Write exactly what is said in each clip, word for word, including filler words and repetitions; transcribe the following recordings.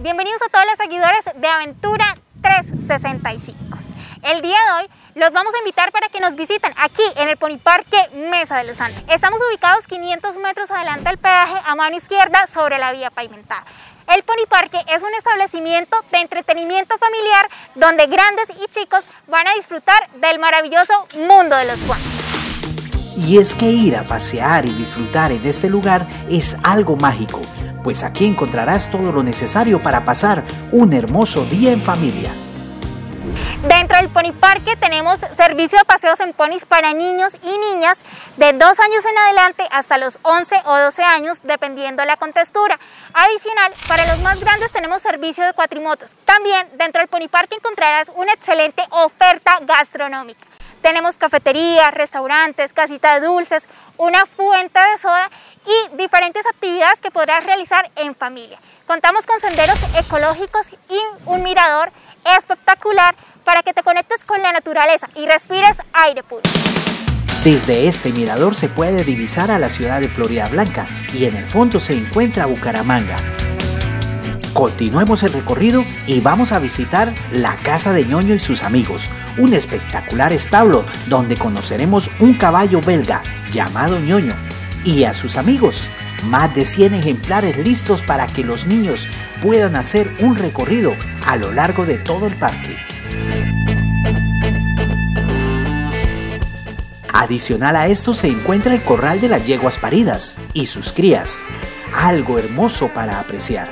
Bienvenidos a todos los seguidores de Aventura trescientos sesenta y cinco. El día de hoy los vamos a invitar para que nos visiten aquí en el Pony Parque Mesa de los Santos. Estamos ubicados quinientos metros adelante del peaje, a mano izquierda sobre la vía pavimentada. El Pony Parque es un establecimiento de entretenimiento familiar donde grandes y chicos van a disfrutar del maravilloso mundo de los ponis. Y es que ir a pasear y disfrutar en este lugar es algo mágico, pues aquí encontrarás todo lo necesario para pasar un hermoso día en familia. Dentro del Pony Parque tenemos servicio de paseos en ponis para niños y niñas de dos años en adelante hasta los once o doce años, dependiendo de la contextura. Adicional, para los más grandes tenemos servicio de cuatrimotos. También dentro del Pony Parque encontrarás una excelente oferta gastronómica. Tenemos cafeterías, restaurantes, casitas de dulces, una fuente de soda y diferentes actividades que podrás realizar en familia. Contamos con senderos ecológicos y un mirador espectacular para que te conectes con la naturaleza y respires aire puro. Desde este mirador se puede divisar a la ciudad de Florida Blanca y en el fondo se encuentra Bucaramanga. Continuemos el recorrido y vamos a visitar la casa de Ñoño y sus amigos, un espectacular establo donde conoceremos un caballo belga llamado Ñoño y a sus amigos. Más de cien ejemplares listos para que los niños puedan hacer un recorrido a lo largo de todo el parque. Adicional a esto se encuentra el corral de las yeguas paridas y sus crías, algo hermoso para apreciar.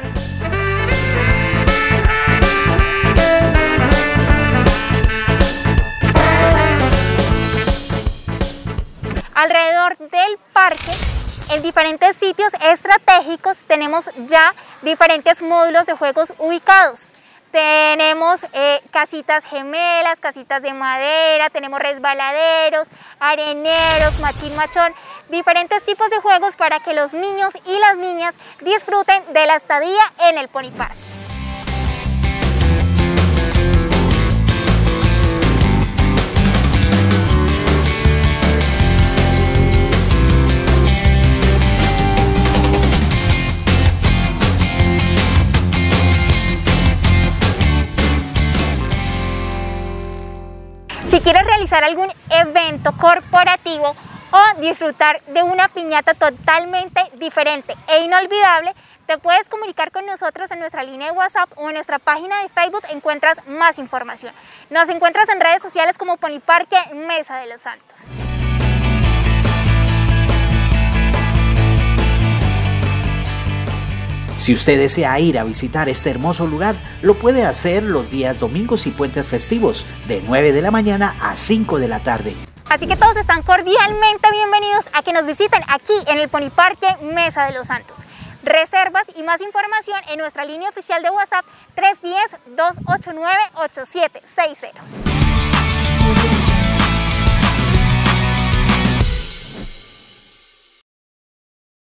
Alrededor del parque, en diferentes sitios estratégicos, tenemos ya diferentes módulos de juegos ubicados. Tenemos eh, casitas gemelas, casitas de madera, tenemos resbaladeros, areneros, machín machón, diferentes tipos de juegos para que los niños y las niñas disfruten de la estadía en el Pony Parque. Si quieres realizar algún evento corporativo o disfrutar de una piñata totalmente diferente e inolvidable, te puedes comunicar con nosotros en nuestra línea de WhatsApp o en nuestra página de Facebook, encuentras más información. Nos encuentras en redes sociales como Pony Parque Mesa de los Santos. Si usted desea ir a visitar este hermoso lugar, lo puede hacer los días domingos y puentes festivos, de nueve de la mañana a cinco de la tarde. Así que todos están cordialmente bienvenidos a que nos visiten aquí en el Pony Parque Mesa de los Santos. Reservas y más información en nuestra línea oficial de WhatsApp tres uno cero, dos ocho nueve, ocho siete seis cero.